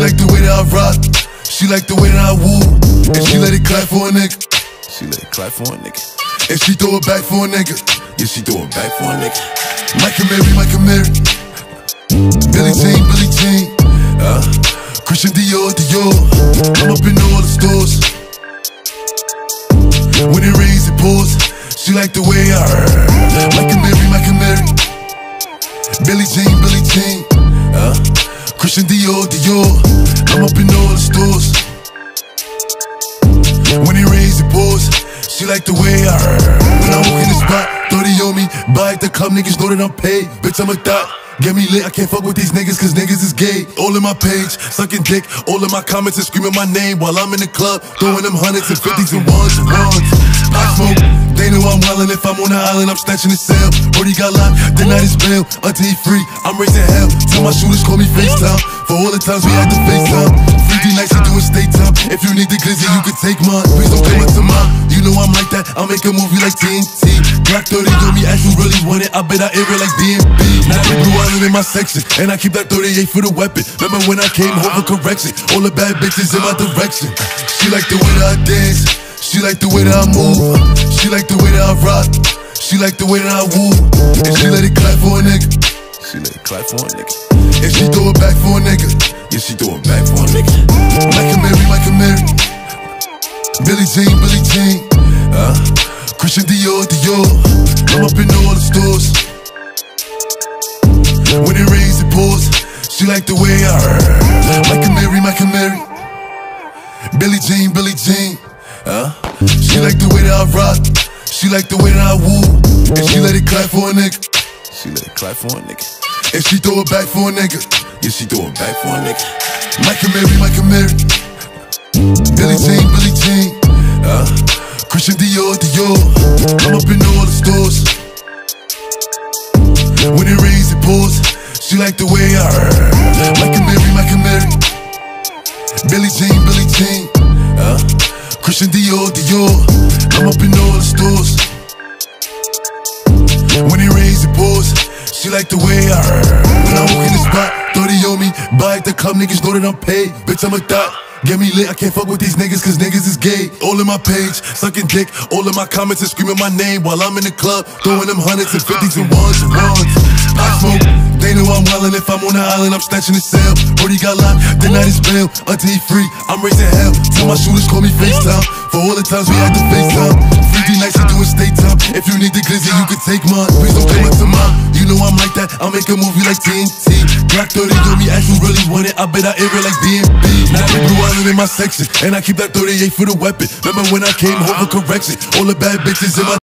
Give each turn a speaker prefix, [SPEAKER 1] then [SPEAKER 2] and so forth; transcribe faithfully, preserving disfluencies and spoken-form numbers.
[SPEAKER 1] like the way that I rock. She like the way that I woo. And she let it clap for a nigga. She let it clap for a nigga. And she throw it back for a nigga. Yeah, she throw it back for a nigga. Micah Mary, Micah Mary. Billie Jean, Billie Jean. Uh, Christian Dior, Dior. I'm up in all the stores. When it rains, it pours. She like the way I heard. Micah Mary, Micah Mary. Billie Jean, Billie Jean. Uh, Christian Dior, Dior. I'm up in all the stores. When it rains, it pours. She like the way I heard. When I walk in the spot, thirty on me. Buy at the club, niggas know that I'm paid. Bitch, I'm a thot. Get me lit, I can't fuck with these niggas cause niggas is gay. All in my page, sucking dick. All in my comments and screaming my name while I'm in the club, throwing them hundreds and fifties and ones and ones. I smoke, they know I'm wildin'. If I'm on the island, I'm snatching the cell. Brody got locked, the night is bail. Until he free, I'm raising hell. Till my shooters call me FaceTime. For all the times we had to FaceTime. three D nights, you doing state time. If you need the glizzy, you can take mine. Please don't come up to mine. You know I'm like that, I'll make a movie like T N T. Glock thirty on me, as you really want it. I bet I air it like D M B. Now they blue island in my section, and I keep that thirty-eight for the weapon. Remember when I came home for correction? All the bad bitches in my direction. She like the way that I dance. She like the way that I move. She like the way that I rock. She like the way that I woo. And she let it clap for a nigga. She let it clap for a nigga. And she throw it back for a nigga. Yeah, she throw it back for a nigga. Micah Mary, Micah Mary. Billie Jean, Billie Jean. Uh, Christian Dior, Dior. I'm up in all the stores. When it rains, it pours. She like the way I heard. Micah Mary, Micah Mary. Billie Jean, Billie Jean. Uh, she like the way that I rock. She like the way that I woo. And she let it clap for a nigga. She let it clap for a nigga. And she throw it back for a nigga. Yeah, she throw it back for a nigga. Micah Mary, Micah Mary. Billie Jean, Billie Jean. Uh, Christian Dior, Dior. I'm up in all the stores. When it rains, it pours. She like the way I heard. Micah Mary, Micah Mary. Billie Jean, Billie Jean. Uh, Christian Dior, Dior. I'm up in all the stores. When it rains, it pours. She like the way I heard. When I walk in the spot, thirty on me. Buy at the club, niggas know that I'm paid. Bitch, I'm a thot. Get me lit, I can't fuck with these niggas cause niggas is gay. All in my page, sucking dick. All in my comments and screaming my name while I'm in the club, throwing them hundreds and fifties and ones and ones. I smoke, they know I'm wildin'. If I'm on the island, I'm snatching the cell. Brody got locked, the night is bail. Until he free, I'm raising hell. Till my shooters call me FaceTime. For all the times we had to FaceTime. three D nights, you doing state time. If you need the glizzy, you can take mine. Please don't come up to mine. You know I'm like that, I'll make a movie like T N T. Glock thirty on me, as you really want it. I bet I air it like D M B. Now they blue island in my section, and I keep that thirty-eight for the weapon. Remember when I came home for correction? All the bad bitches in my